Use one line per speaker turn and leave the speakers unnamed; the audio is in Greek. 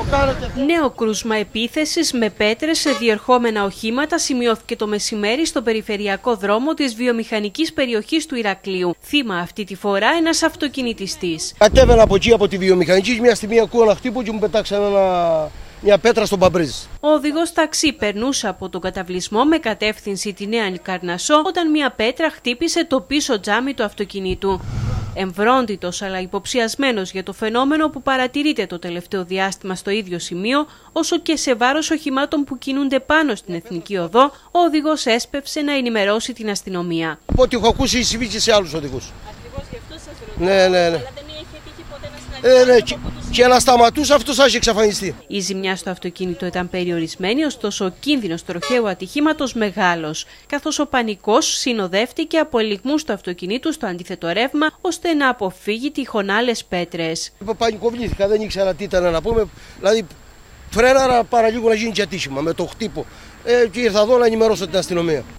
Νέο κρούσμα επίθεσης με πέτρες σε διερχόμενα οχήματα σημειώθηκε το μεσημέρι στο περιφερειακό δρόμο της βιομηχανικής περιοχής του Ηρακλείου. Θύμα αυτή τη φορά ένας αυτοκινητιστής.
Κατέβαινα από εκεί από τη βιομηχανική, μια στιγμή ακούω ένα χτύπο και μου πετάξαν μια πέτρα στον Παμπρίζ.
Ο οδηγός ταξί περνούσε από τον καταβλισμό με κατεύθυνση τη Νέα Λικαρνασσό όταν μια πέτρα χτύπησε το πίσω τζάμι του αυτοκινήτου. Εμβρόντιτος αλλά υποψιασμένος για το φαινόμενο που παρατηρείται το τελευταίο διάστημα στο ίδιο σημείο, όσο και σε βάρος οχημάτων που κινούνται πάνω στην Εθνική Οδό, ο οδηγός έσπευσε να ενημερώσει την αστυνομία.
Από ό,τι έχω ακούσει, συμβεί και σε άλλους οδηγούς.
Ακριβώς γι' αυτό σας ρωτάω.
Ναι.
Αλλά δεν είχε τύχει ποτέ να συναντήσει
και να σταματούσε, αυτός θα είχε εξαφανιστεί.
Η ζημιά στο αυτοκίνητο ήταν περιορισμένη, ωστόσο ο κίνδυνος τροχαίου ατυχήματος μεγάλος, καθώς ο πανικός συνοδεύτηκε από ελιγμούς του αυτοκινήτου στο αντίθετο ρεύμα, ώστε να αποφύγει τυχόν άλλες πέτρες.
Πανικοβλήθηκα, δεν ήξερα τι ήταν να πούμε. Δηλαδή, φρέναρα παραλίγο να γίνει και ατύχημα με το χτύπο. Και ήρθα εδώ να ενημερώσω την αστυνομία.